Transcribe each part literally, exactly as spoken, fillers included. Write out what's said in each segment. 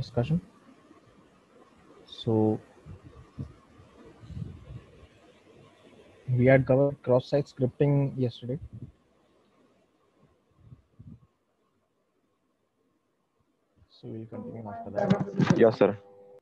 discussion. So we had covered cross-site scripting yesterday. So we'll continue after that. Yes, sir.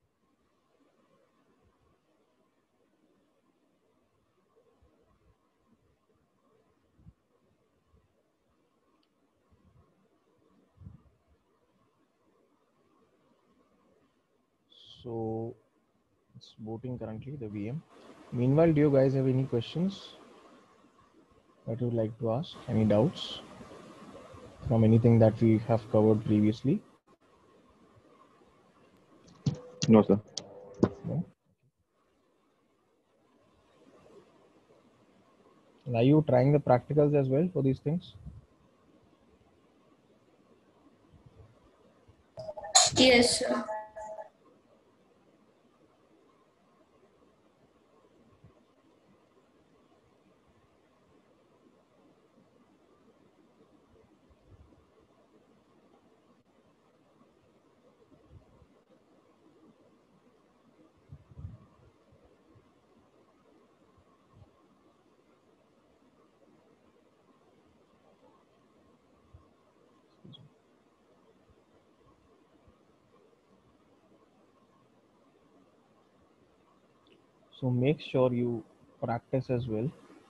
So it's voting currently, the V M. Meanwhile, do you guys have any questions that you would like to ask? Any doubts from anything that we have covered previously? No, sir. No? And are you trying the practicals as well for these things? Yes, sir. So make sure you practice as well.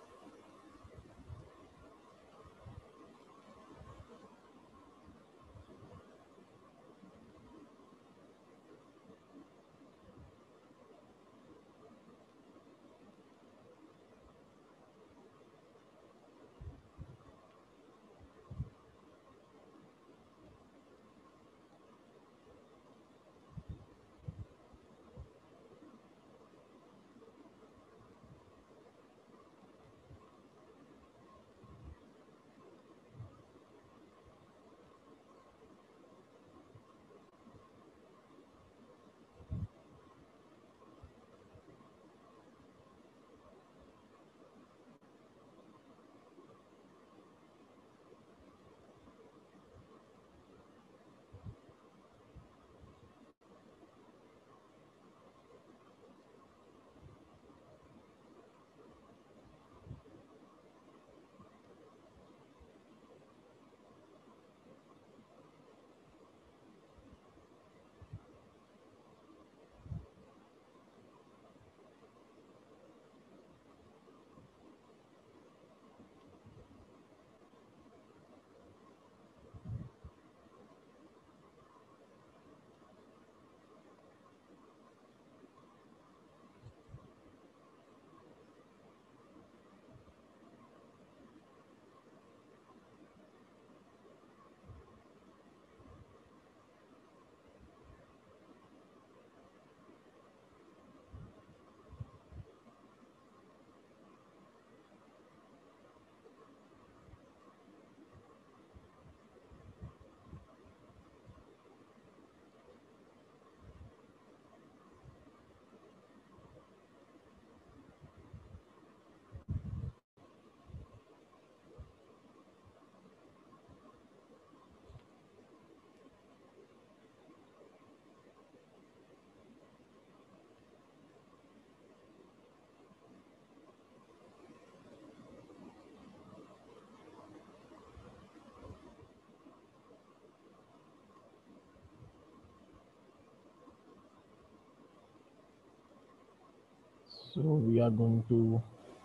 So we are going to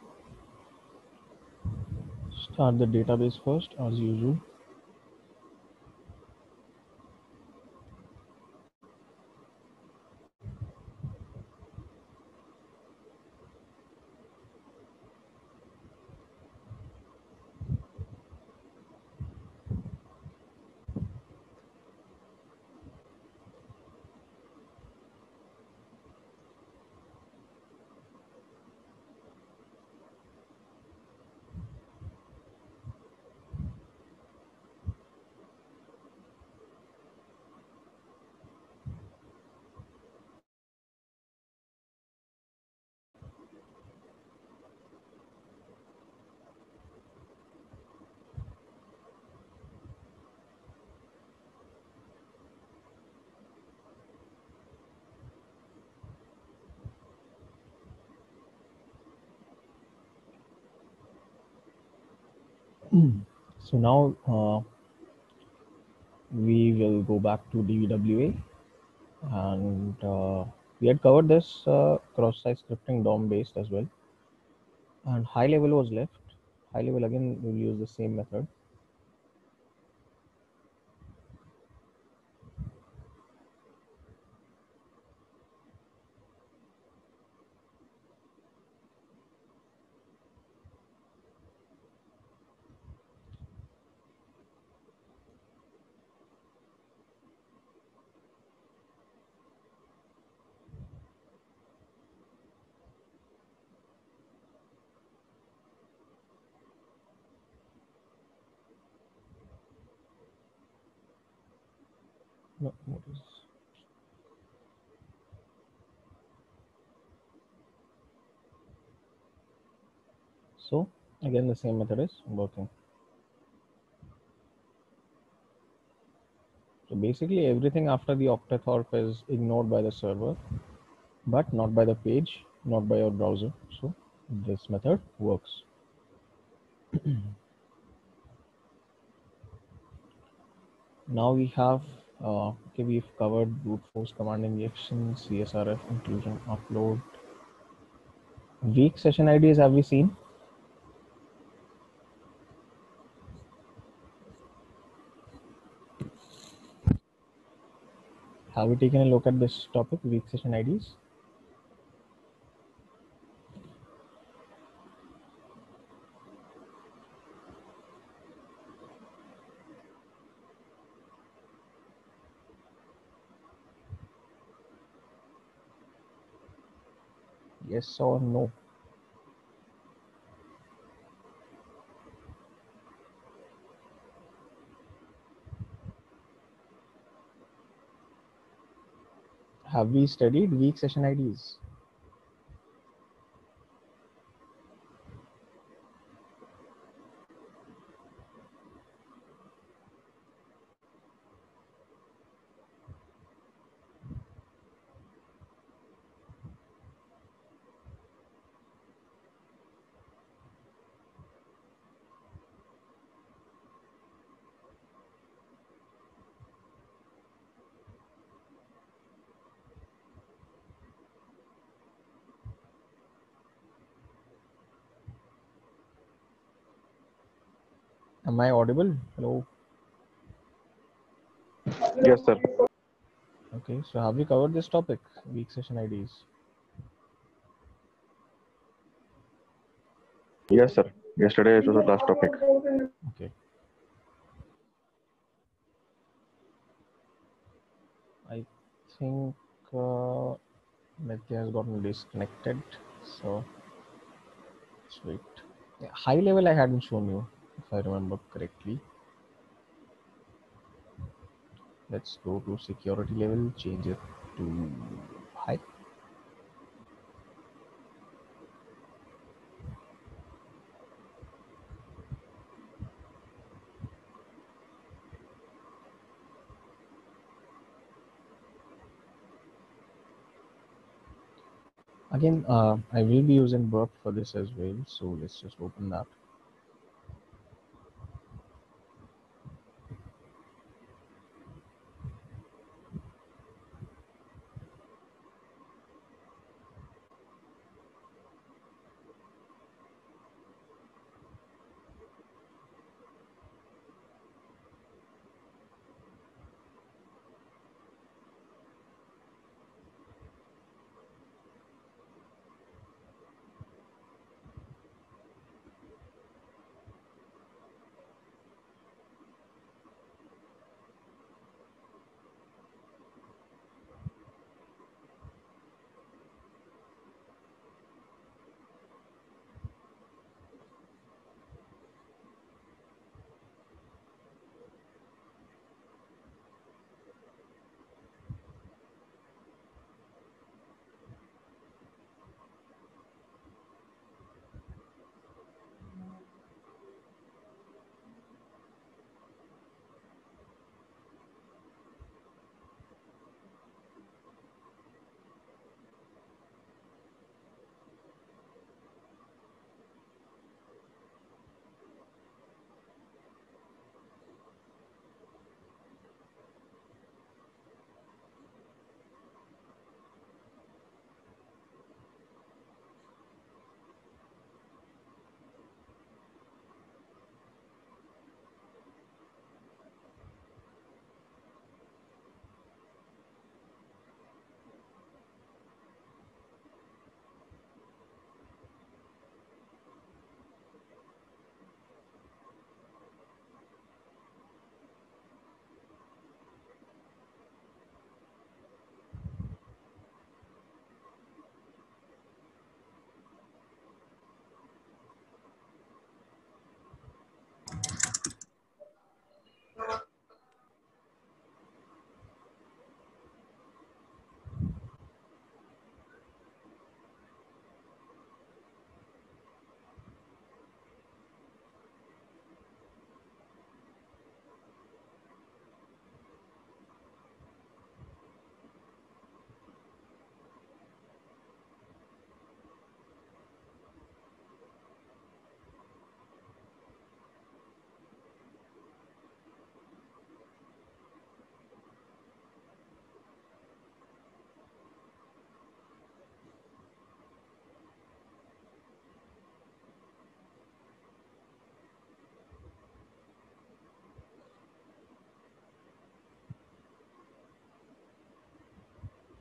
start the database first, as usual. So now uh, we will go back to D V W A, and uh, we had covered this uh, cross-site scripting D O M based as well, and high level was left. High level again we'll use the same method. No, what is so again the same method is working. So basically everything after the octathorpe is ignored by the server, but not by the page, not by your browser. So this method works. Now we have, uh, okay, we've covered brute force command injection, C S R F inclusion, upload. Weak session I Ds have we seen? Have we taken a look at this topic, weak session I Ds? Yes or no? Have we studied weak session I Ds? Am I audible? Hello? Yes, sir. Okay, so have we covered this topic, weak session I Ds? Yes, sir. Yesterday it was the last topic. Okay. I think uh, Nitya has gotten disconnected. So let's wait. Yeah, high level I hadn't shown you, if I remember correctly. Let's go to security level, change it to high. Again, uh, I will be using Burp for this as well. So let's just open that.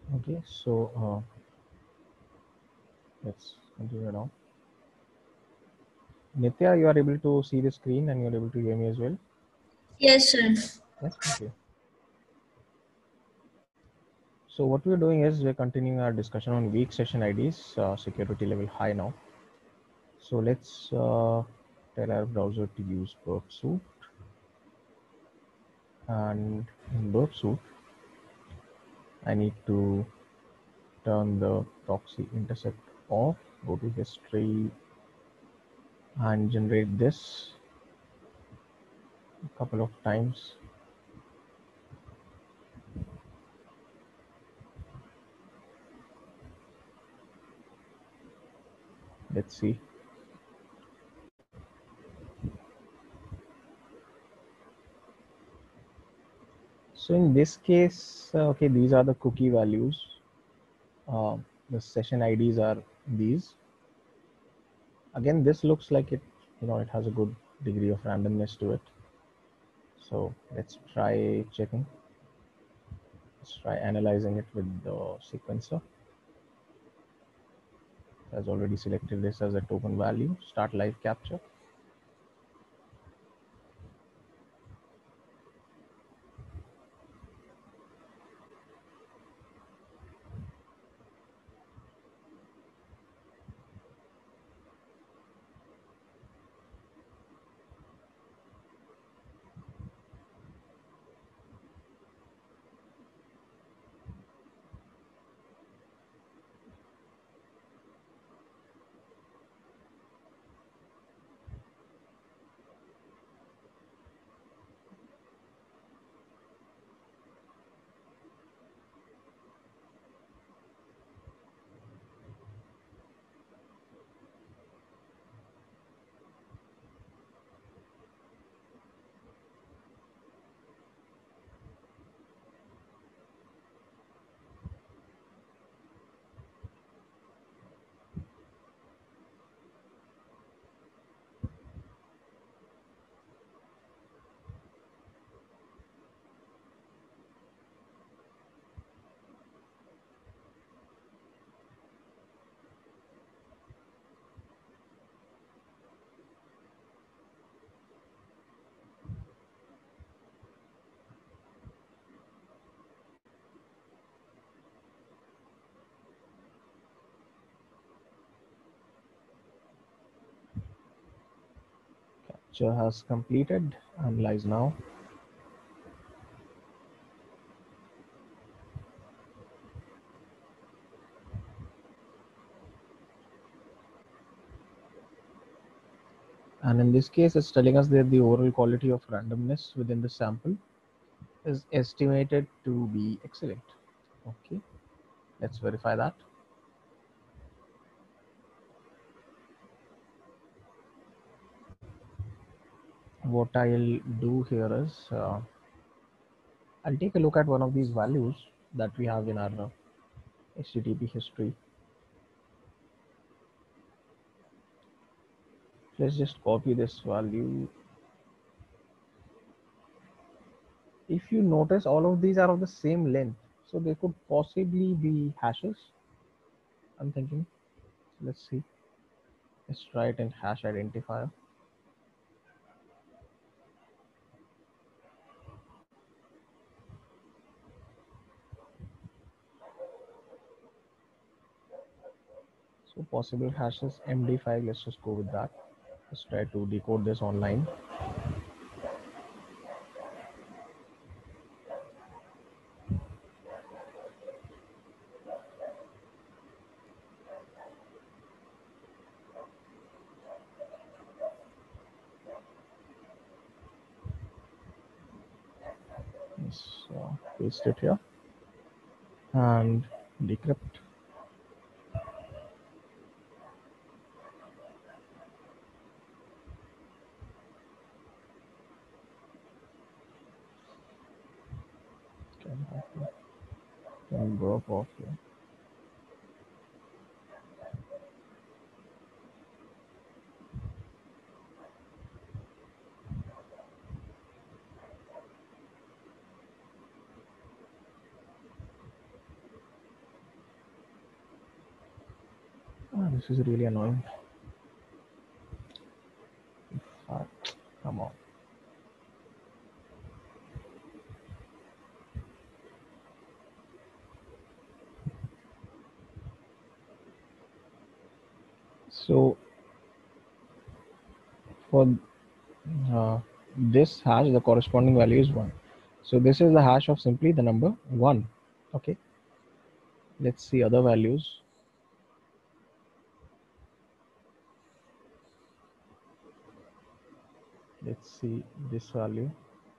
Okay, so uh, let's continue now. Nitya, you are able to see the screen and you are able to hear me as well? Yes, sir. Yes, okay. So what we're doing is we're continuing our discussion on weak session I Ds, uh, security level high now. So let's uh, tell our browser to use Burp Suite. And in Burp Suite, I need to turn the proxy intercept off, go to history and generate this a couple of times. Let's see. So in this case, uh, okay, these are the cookie values. Uh, the session I Ds are these. Again, this looks like it, you know, it has a good degree of randomness to it. So let's try checking. Let's try analyzing it with the sequencer. It has already selected this as a token value. Start live capture. Capture has completed. Analyze now. And in this case, it's telling us that the overall quality of randomness within the sample is estimated to be excellent. Okay, let's verify that. What I'll do here is uh, I'll take a look at one of these values that we have in our uh, H T T P history. Let's just copy this value. If you notice, all of these are of the same length, so they could possibly be hashes, I'm thinking. Let's see. Let's try it in hash identifier. So possible hashes M D five. Let's just go with that. Let's try to decode this online. Let's uh, paste it here and decrypt. Can I can drop off here. this is really annoying. Uh, come on. So for uh, this hash, the corresponding value is one. So this is the hash of simply the number one. Okay. Let's see other values. Let's see this value.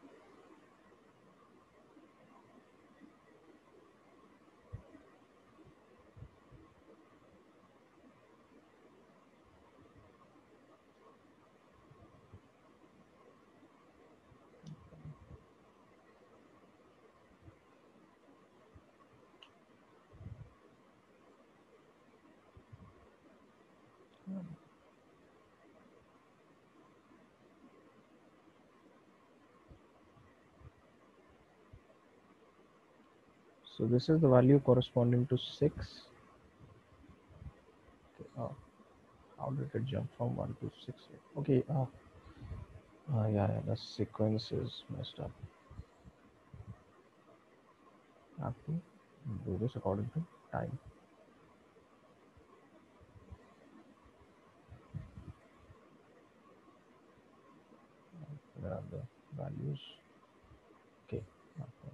So this is the value corresponding to six. Okay, uh, how did it jump from one to six? Okay, uh, uh, yeah, yeah, the sequence is messed up. I have to do this according to time. Where are the values? Okay. Okay.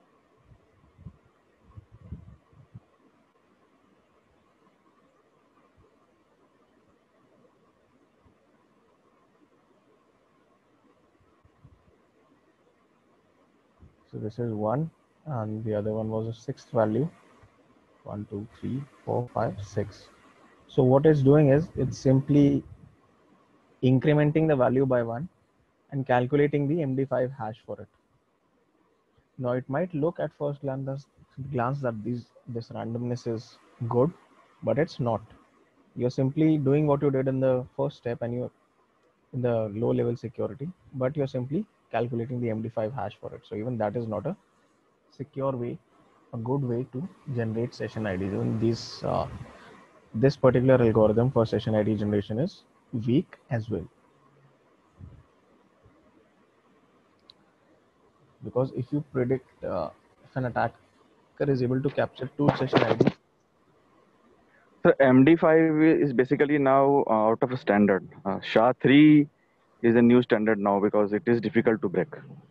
So this is one, and the other one was a sixth value. One, two, three, four, five, six. So what it's doing is it's simply incrementing the value by one and calculating the M D five hash for it. Now it might look at first glance, glance that these this randomness is good, but it's not. You're simply doing what you did in the first step and you're in the low level security, but you're simply calculating the M D five hash for it. So even that is not a secure way, a good way to generate session I Ds. Even these, uh, this particular algorithm for session I D generation is weak as well. Because if you predict, uh, if an attacker is able to capture two session I Ds. So M D five is basically now uh, out of a standard. Uh, S H A three is a new standard now because it is difficult to break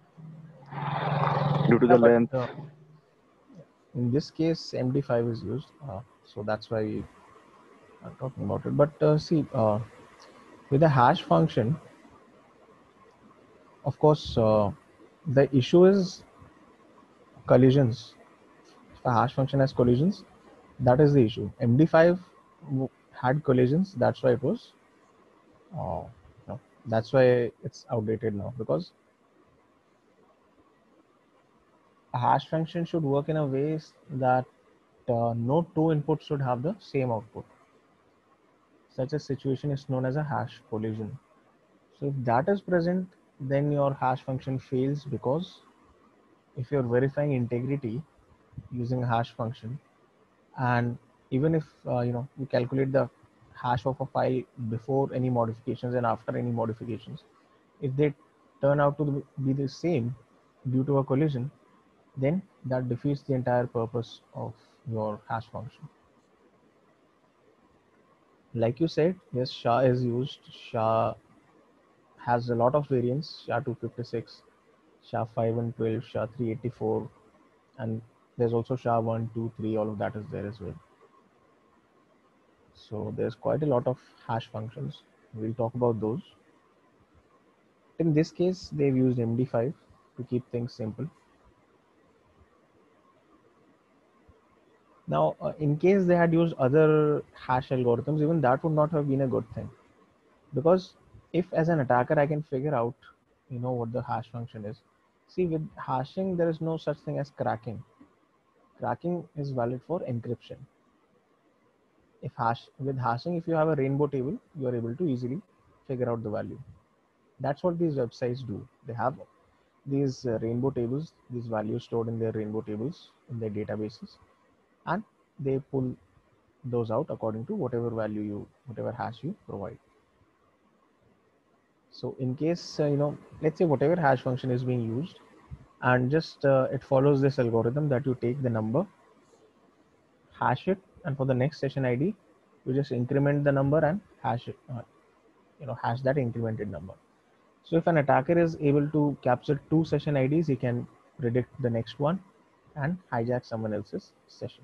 due to Yeah, the but length. uh, in this case, M D five is used, uh, so that's why we are talking about it. But uh, see, uh, with the hash function, of course, uh, the issue is collisions. If a hash function has collisions, that is the issue. M D five had collisions, that's why it was, uh, no, that's why it's outdated now, because a hash function should work in a way that uh, no two inputs should have the same output. Such a situation is known as a hash collision. So if that is present, then your hash function fails, because if you're verifying integrity using a hash function, and even if uh, you know you calculate the hash of a file before any modifications and after any modifications, if they turn out to be the same due to a collision, then that defeats the entire purpose of your hash function. Like you said, yes, S H A is used. S H A has a lot of variants: S H A two fifty-six, S H A five and twelve, S H A three eighty-four, and there's also S H A one, two, three. All of that is there as well. So there's quite a lot of hash functions. We'll talk about those. In this case, they've used M D five to keep things simple. Now, uh, in case they had used other hash algorithms, even that would not have been a good thing. Because if as an attacker, I can figure out, you know, what the hash function is. See, with hashing, there is no such thing as cracking. Cracking is valid for encryption. If hash with hashing, if you have a rainbow table, you are able to easily figure out the value. That's what these websites do. They have these uh, rainbow tables, these values stored in their rainbow tables in their databases, and they pull those out according to whatever value you, whatever hash you provide. So in case, uh, you know, let's say whatever hash function is being used, and just uh, it follows this algorithm that you take the number, hash it, and for the next session I D, you just increment the number and hash it, uh, you know, hash that incremented number. So if an attacker is able to capture two session I Ds, he can predict the next one and hijack someone else's session.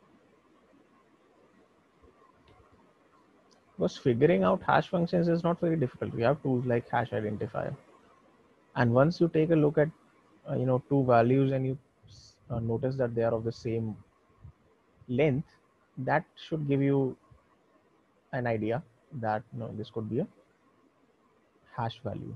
Because figuring out hash functions is not very difficult. We have tools like hash identifier. And once you take a look at, uh, you know, two values and you uh, notice that they are of the same length, that should give you an idea that, you know, this could be a hash value.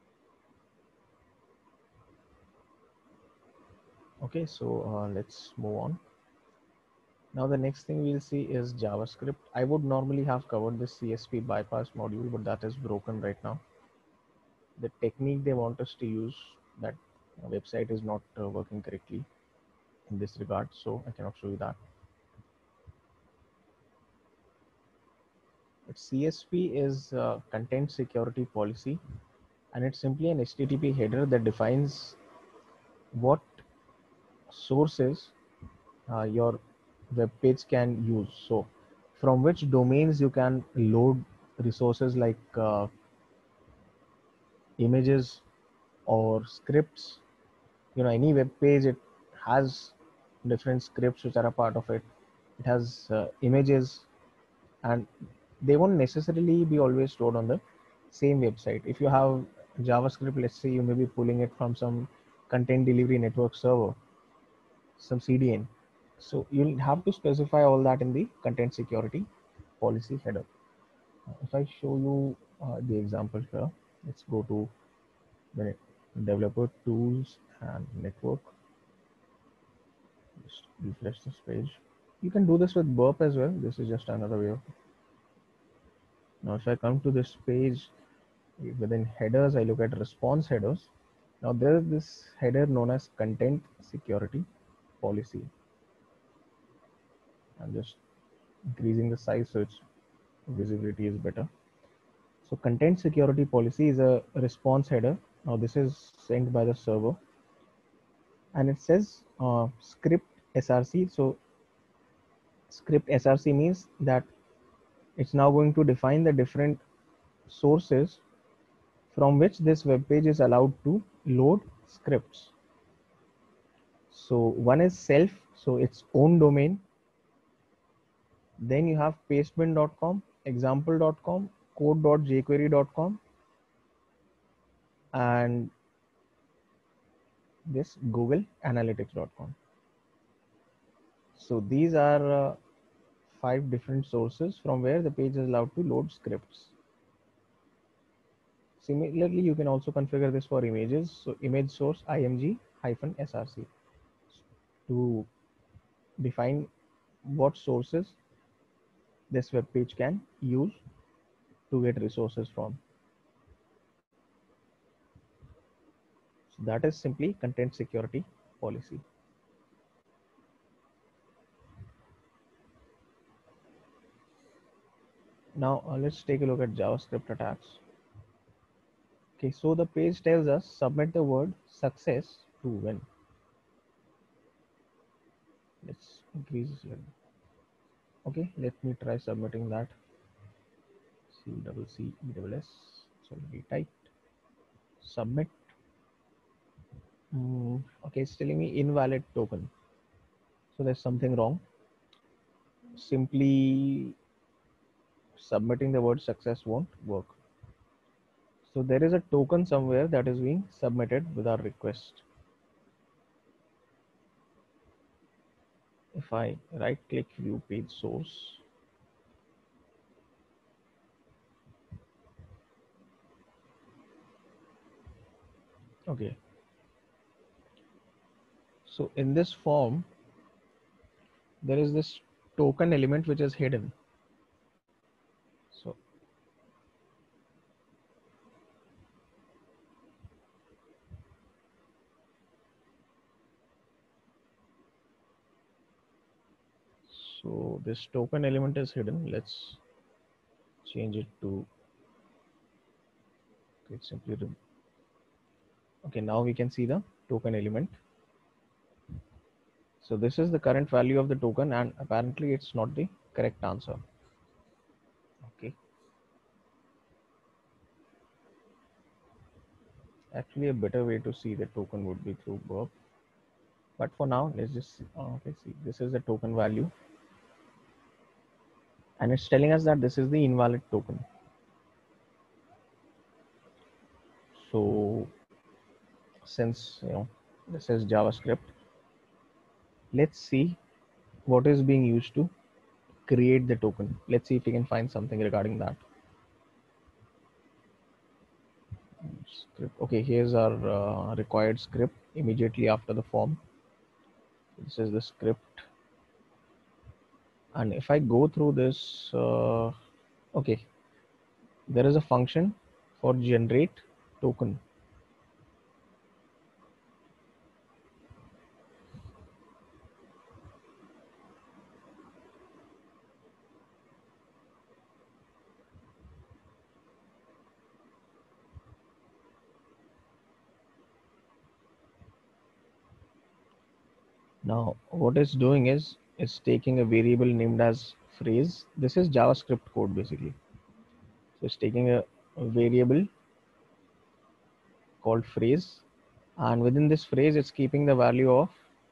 Okay, so uh, let's move on. Now the next thing we'll see is JavaScript. I would normally have covered this C S P bypass module, but that is broken right now. The technique they want us to use, that website is not uh, working correctly in this regard, so I cannot show you that. But C S P is uh, content security policy, and it's simply an H T T P header that defines what sources uh, your web page can use. So from which domains you can load resources like uh, images or scripts. You know, any web page, it has different scripts which are a part of it. It has uh, images, and they won't necessarily be always stored on the same website. If you have JavaScript, let's say you may be pulling it from some content delivery network server, some C D N. So you'll have to specify all that in the content security policy header. If I show you uh, the example here, let's go to the developer tools and network. Just refresh this page. You can do this with Burp as well. This is just another way of. Now, if I come to this page, within headers, I look at response headers. Now there is this header known as content security policy. I'm just increasing the size so its visibility is better. So content security policy is a response header. Now this is sent by the server, and it says uh, script S R C. So script S R C means that it's now going to define the different sources from which this web page is allowed to load scripts. So one is self, so its own domain. Then you have pastebin dot com, example dot com, code dot jquery dot com, and this google analytics dot com. So these are uh, five different sources from where the page is allowed to load scripts. Similarly, you can also configure this for images. So image source img hyphen src to define what sources this web page can use to get resources from. So that is simply content security policy. Now uh, let's take a look at JavaScript attacks. Okay, so the page tells us submit the word success to win. Let's increase this level. Okay, let me try submitting that. C double C E double S. It's already typed. Submit. Mm, okay, it's telling me invalid token. So there's something wrong. Simply submitting the word success won't work. So there is a token somewhere that is being submitted with our request. If I right click view page source, okay. So in this form, there is this token element which is hidden. So So this token element is hidden. Let's change it to, okay, simply, okay, now we can see the token element. So this is the current value of the token, and apparently it's not the correct answer. Okay. Actually, a better way to see the token would be through burp. But for now, let's just, uh, okay, see, this is the token value. And it's telling us that this is the invalid token. So since, you know, this is JavaScript, let's see what is being used to create the token. Let's see if we can find something regarding that. Script. Okay, here's our uh, required script immediately after the form. This is the script. And if I go through this, uh, okay, there is a function for generate token. Now, what it's doing is it's taking a variable named as phrase. This is JavaScript code basically. So it's taking a, a variable called phrase, and within this phrase, it's keeping the value of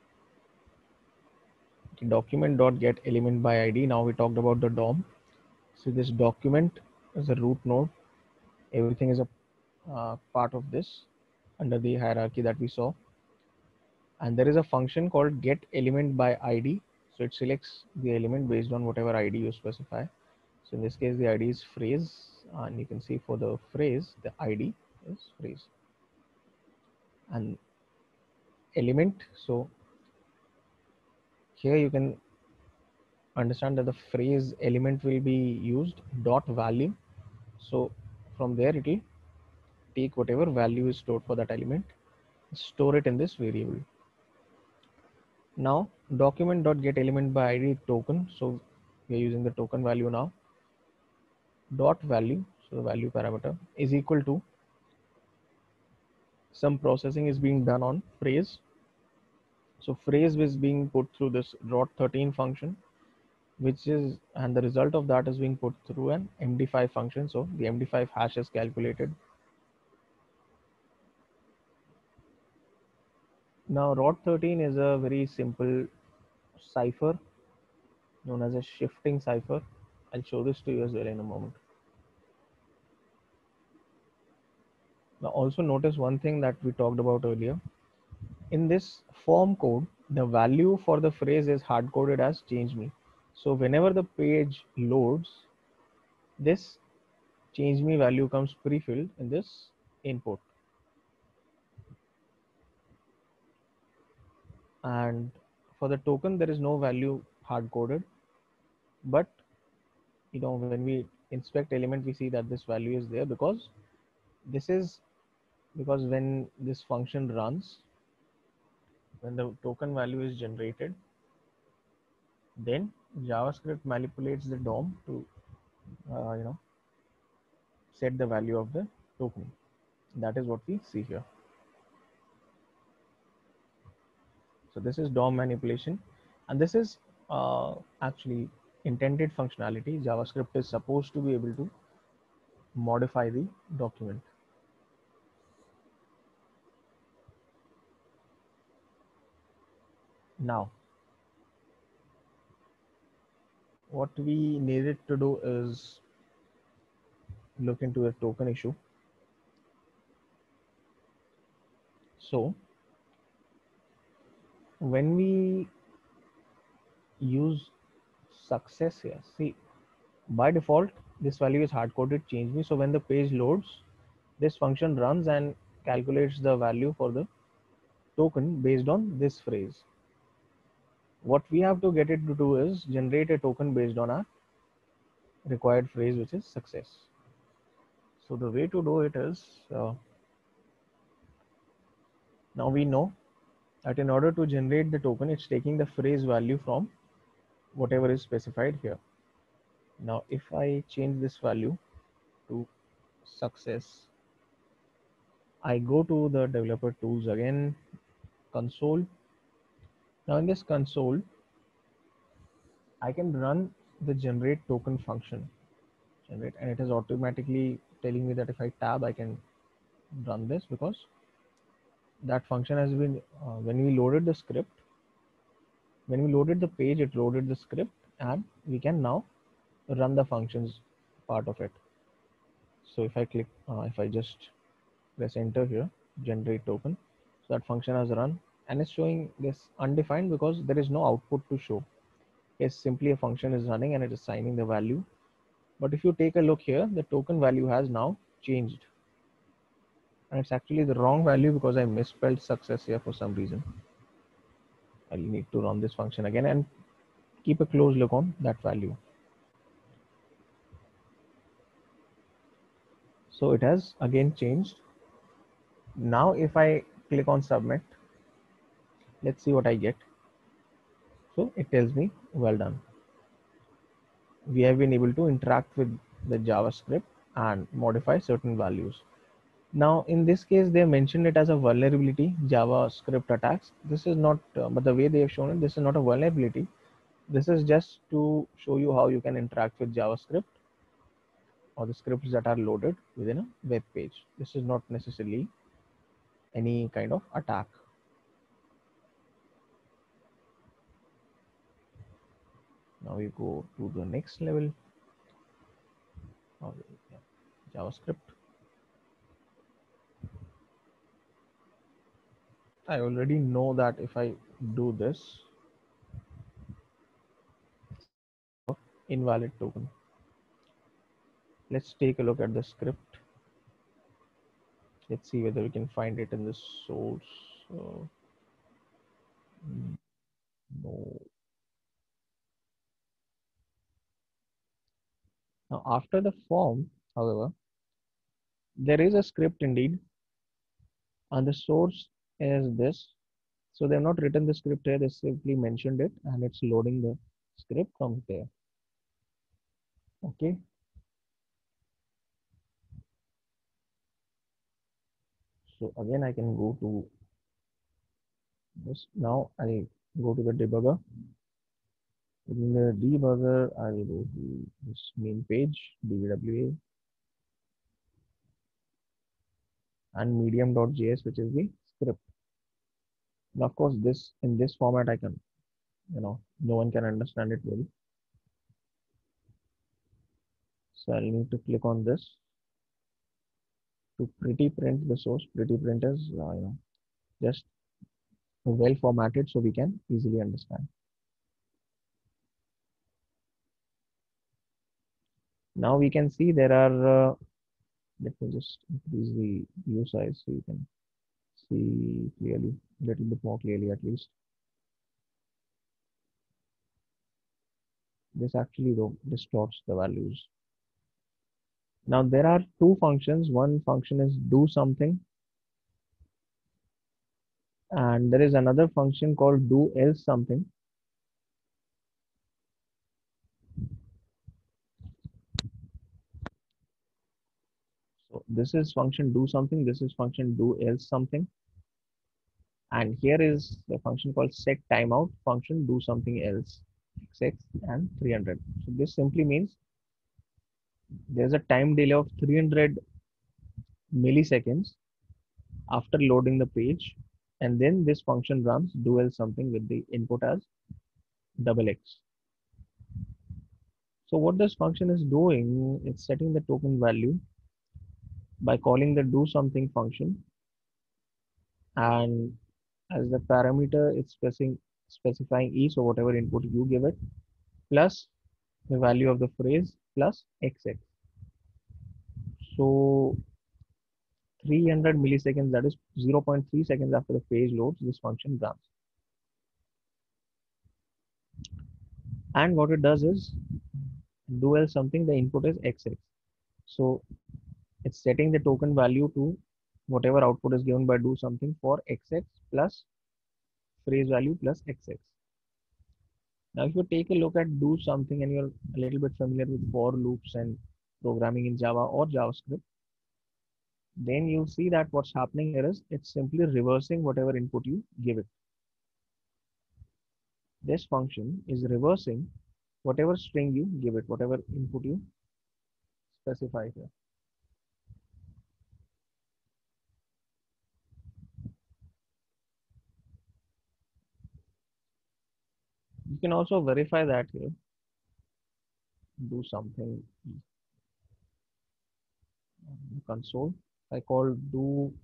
document dot get element by I D. Now we talked about the D O M. So this document is a root node. Everything is a uh, part of this under the hierarchy that we saw. And there is a function called get element by I D. So it selects the element based on whatever I D you specify. So in this case, the I D is phrase, and you can see for the phrase, the I D is phrase. And element, so here you can understand that the phrase element will be used dot value. So from there it will take whatever value is stored for that element, store it in this variable. Now document dot get element by I D token. So we are using the token value now. Dot value, so the value parameter is equal to some processing is being done on phrase. So phrase is being put through this rot thirteen function, which is, and the result of that is being put through an M D five function. So the M D five hash is calculated. Now rot thirteen is a very simple cipher known as a shifting cipher. I'll show this to you as well in a moment. Now also notice one thing that we talked about earlier. In this form code, the value for the phrase is hard coded as change me. So whenever the page loads, this change me value comes pre-filled in this input. And for the token, there is no value hard coded, but you know, when we inspect element, we see that this value is there because this is because when this function runs, when the token value is generated, then JavaScript manipulates the D O M to uh, you know set the value of the token. That is what we see here. So this is D O M manipulation, and this is uh, actually intended functionality. JavaScript is supposed to be able to modify the document. Now, what we needed to do is look into a token issue. So when we use success here, see, by default, this value is hard coded change me. So when the page loads, this function runs and calculates the value for the token based on this phrase. What we have to get it to do is generate a token based on our required phrase, which is success. So the way to do it is, uh, now we know that in order to generate the token, it's taking the phrase value from whatever is specified here. Now, if I change this value to success, I go to the developer tools again, console. Now in this console, I can run the generate token function, generate, and it is automatically telling me that if I tab, I can run this because that function has been, uh, when we loaded the script, when we loaded the page, it loaded the script, and we can now run the functions part of it. So if I click, uh, if I just press enter here, generate token, so that function has run and it's showing this undefined because there is no output to show. It's simply a function is running and it is assigning the value. But if you take a look here, the token value has now changed. And it's actually the wrong value because I misspelled success here for some reason. I'll need to run this function again and keep a close look on that value. So it has again changed. Now if I click on submit, let's see what I get. So it tells me well done. We have been able to interact with the JavaScript and modify certain values. Now in this case they mentioned it as a vulnerability, JavaScript attacks. This is not, uh, but the way they have shown it, this is not a vulnerability. This is just to show you how you can interact with JavaScript or the scripts that are loaded within a web page. This is not necessarily any kind of attack. Now we go to the next level. Oh, yeah, JavaScript. I already know that if I do this, invalid token. Let's take a look at the script. Let's see whether we can find it in the source. Uh, no. Now after the form, however, there is a script indeed, and the source is this. So they have not written the script here, they simply mentioned it and it's loading the script from there. Okay. So again, I can go to this. Now I go to the debugger. In the debugger, I will go to this main page, D B W A and medium.js, which is the script. Now, of course, this in this format, I can, you know, no one can understand it well. So I'll need to click on this to pretty print the source. Pretty print is, uh, you know, just well formatted so we can easily understand. Now we can see there are, uh, let me just increase the view size so you can see clearly, a little bit more clearly at least. This actually distorts the values. Now there are two functions. One function is do something, and there is another function called do else something. So this is function do something, this is function do else something. And here is the function called set timeout function do something else, X X and three hundred. So this simply means there's a time delay of three hundred milliseconds after loading the page, and then this function runs do else something with the input as double X. So what this function is doing, it's setting the token value by calling the do something function, and as the parameter it's specifying specifying e, so whatever input you give it, plus the value of the phrase plus X X. So three hundred milliseconds, that is zero point three seconds after the page loads, this function runs. And what it does is do else something, the input is X X. So it's setting the token value to whatever output is given by do something for X X plus phrase value plus X X. Now, if you take a look at do something and you're a little bit familiar with for loops and programming in Java or JavaScript, then you'll see that what's happening here is it's simply reversing whatever input you give it. This function is reversing whatever string you give it, whatever input you specify here. You can also verify that here. Do something console. I call do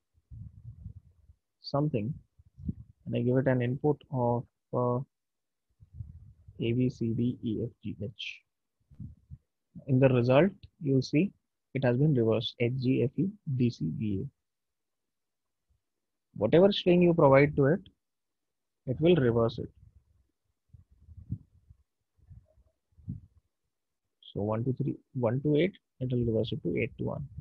something and I give it an input of uh, A, B, C, D, E, F, G, H. In the result, you'll see it has been reversed H, G, F, E, D, C, B, A. Whatever string you provide to it, it will reverse it. So one to three, one to eight, it will reverse it to eight to one.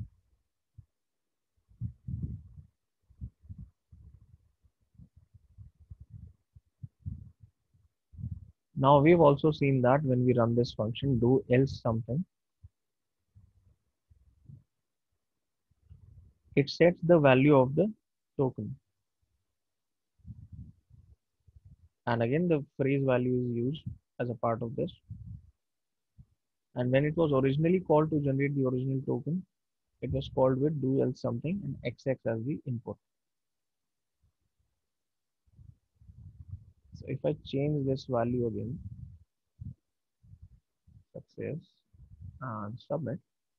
Now we've also seen that when we run this function, do else something, it sets the value of the token. And again, the phrase value is used as a part of this. And when it was originally called to generate the original token, it was called with do else something and X X as the input. So if I change this value again, success and submit.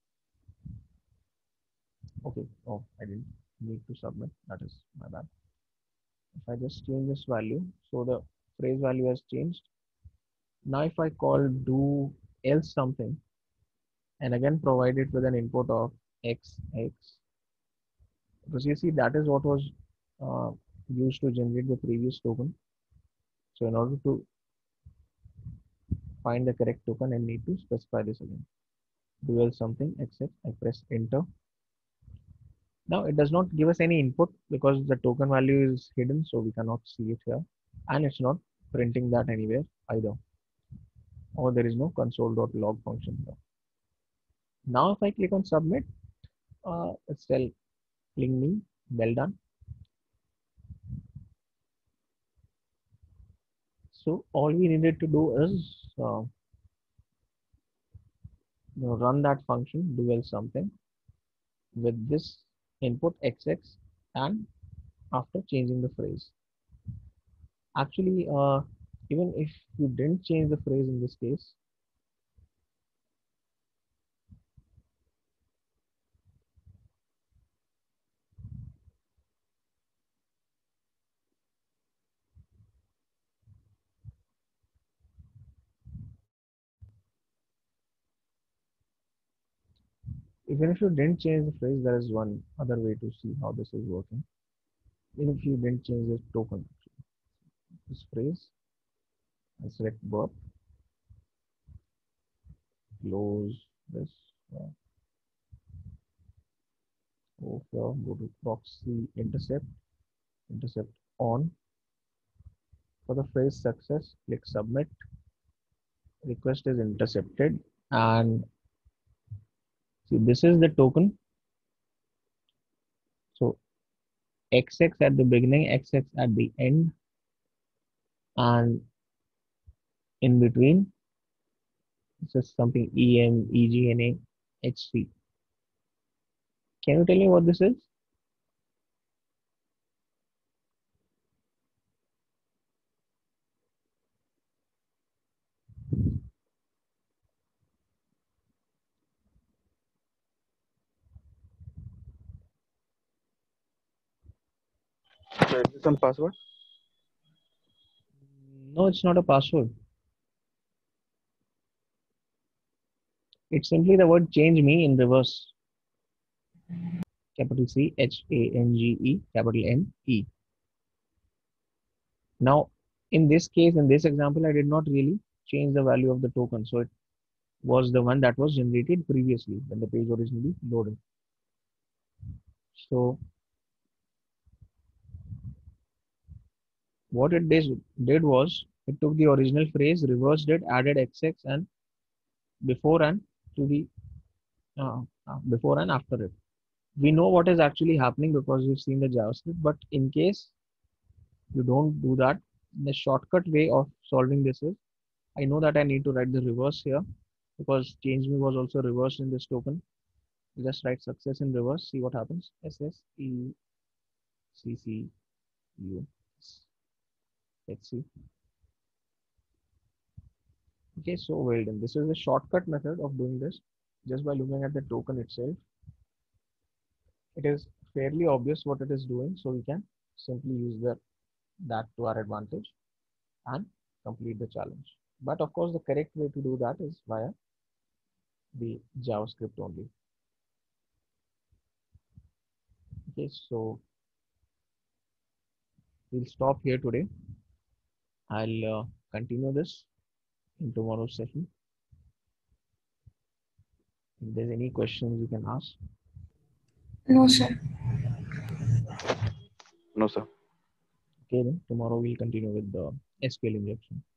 Okay, oh, I didn't need to submit. That is my bad. If I just change this value, so the phrase value has changed. Now if I call do else something and again provide it with an input of X X, because you see that is what was uh, used to generate the previous token. So in order to find the correct token, I need to specify this again. Do else something except I press enter. Now it does not give us any input because the token value is hidden, so we cannot see it here, and it's not printing that anywhere either, or there is no console.log function here. Now if I click on submit, uh, it's telling me well done. So all we needed to do is uh, you know, run that function do else something with this input X X and after changing the phrase. Actually, uh, even if you didn't change the phrase in this case, even if you didn't change the phrase, there is one other way to see how this is working. Even if you didn't change the token, this phrase, I select burp, close this, uh, go here, go to proxy intercept, intercept on. For the phrase success, click submit. Request is intercepted, and see this is the token. So X X at the beginning, X X at the end, and in between this is something E M, E G N A, H C. Can you tell me what this is? So is this some password? No, it's not a password. It's simply the word change me in reverse. Capital C H A N G E, capital N E. Now, in this case, in this example, I did not really change the value of the token. So it was the one that was generated previously when the page originally loaded. So what it did, did was It took the original phrase, reversed it, added X X and before and to the uh, uh, before and after it. We know what is actually happening because we've seen the JavaScript, but in case you don't do that, the shortcut way of solving this is, I know that I need to write the reverse here because change me was also reversed in this token. Just write success in reverse, see what happens. S S E C C U. Let's see. Okay, so well done. This is the shortcut method of doing this. Just by looking at the token itself, it is fairly obvious what it is doing. So we can simply use the, that to our advantage and complete the challenge. But of course, the correct way to do that is via the JavaScript only. Okay, so we'll stop here today. I'll uh, continue this in tomorrow's session. If there's any questions you can ask. No, sir. No, sir. Okay, then tomorrow we'll continue with the S Q L injection.